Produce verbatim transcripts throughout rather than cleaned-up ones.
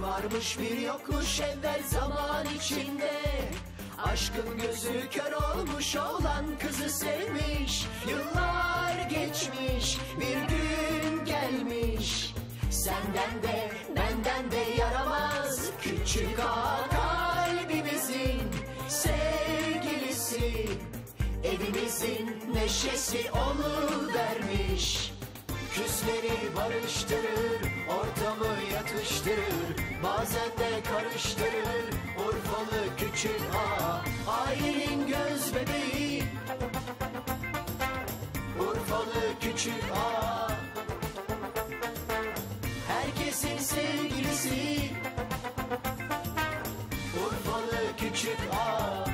Varmış bir yokmuş evvel zaman içinde. Aşkın gözü kör olmuş olan kızı sevmiş. Yıllar geçmiş, bir gün gelmiş. Senden de benden de yaramaz küçük ağa kalbimizin sevgilisi. Evimizin neşesi oluvermiş. Küsleri barıştırır, ortamı yatıştırır, bazen de karıştırır Urfalı küçük ağa, ailenin göz bebeği. Urfalı küçük ağa, herkesin sevgilisi. Urfalı küçük ağa.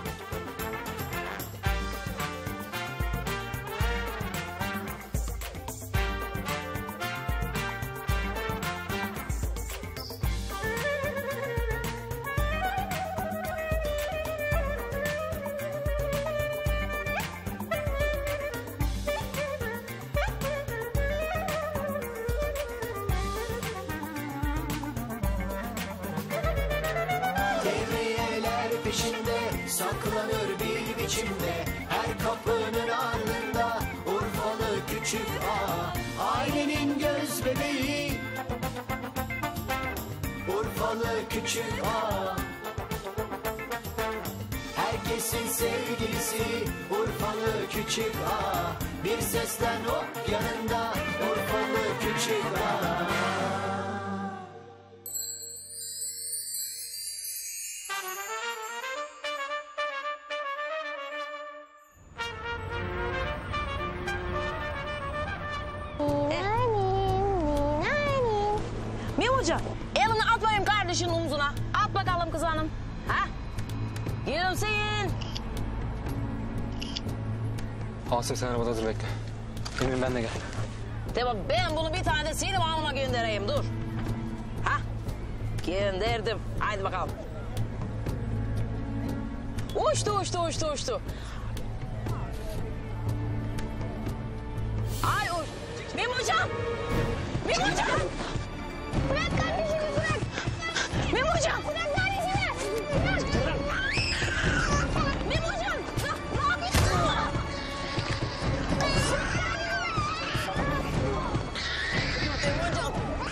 Peşinde saklanır bir biçimde, her kapının ardında Urfalı küçük ağa, ailenin göz bebeği. Urfalı küçük ağa, herkesin sevgilisi. Urfalı küçük ağa, bir sesten hop yanında Urfalı küçük ağa. Memocan, elini at bakayım kardeşinin omzuna. At bakalım kız hanım. Ha? Gülümseyin. Asım sen arabada dur bekle. Emin ben de gel. Tamam, ben bunu bir tane de Sinem Hanım'a göndereyim, dur. Ha? Gönderdim. Haydi bakalım. Uçtu, uçtu, uçtu, uçtu. Ay uç. Memocan! Memocan! Bırak kardeşimi, bırak! Memocan! Bırak kardeşimi! Bırak! Memocan! Ne yapıyorsun? Memocan!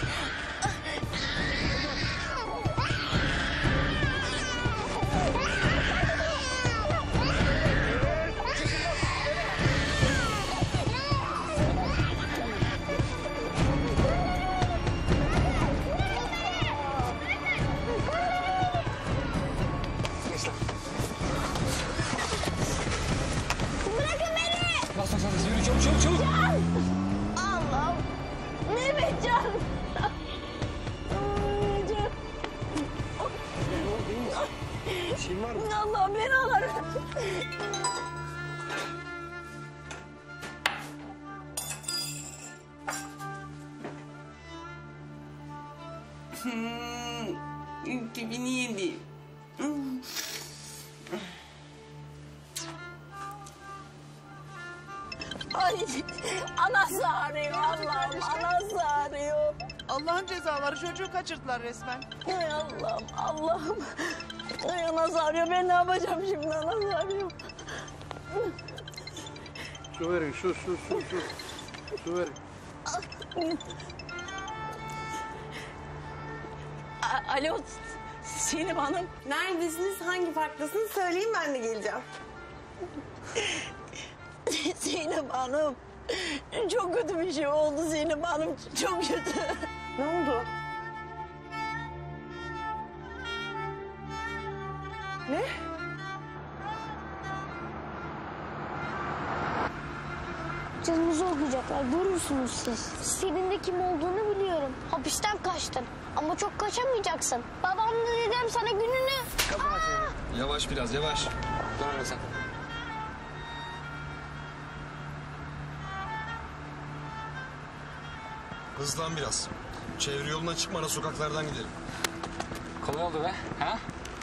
Bas bas bas yürü çabuk çabuk çabuk. Can! Allah'ım! Mehmetcan! Can! Bir şeyin var mı? Allah'ım beni alır. iki bin yedi. Ay, anası arıyor Allah'ım, anası arıyor. Allah'ın cezaları, çocuğu kaçırdılar resmen. Ay Allah'ım, Allah'ım. Ay anası arıyor, ben ne yapacağım şimdi, anası arıyor. Su verin, su, su, su, su. Su verin. A- Alo, Sinem Hanım. Neredesiniz, hangi parktasınız söyleyin, ben de geleceğim. Sinem Hanım. Çok kötü bir şey oldu Sinem Hanım, çok kötü. Ne oldu? Ne? Canımızı okuyacaklar, görürsünüz siz. Senin de kim olduğunu biliyorum. Hapisten kaçtın ama çok kaçamayacaksın. Babamla dedem sana gününü... Aa! Yavaş biraz yavaş. Dön öyle sen. Hızlan biraz. Çevre yoluna çıkma, sokaklardan gidelim. Kolay oldu be. Ha?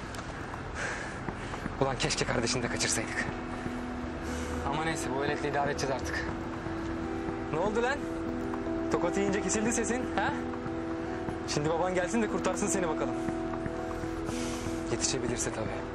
Ulan keşke kardeşini de kaçırsaydık. Ama neyse bu veletle idare edeceğiz artık. Ne oldu lan? Tokat yiyince kesildi sesin. Ha? Şimdi baban gelsin de kurtarsın seni bakalım. Yetişebilirse tabii.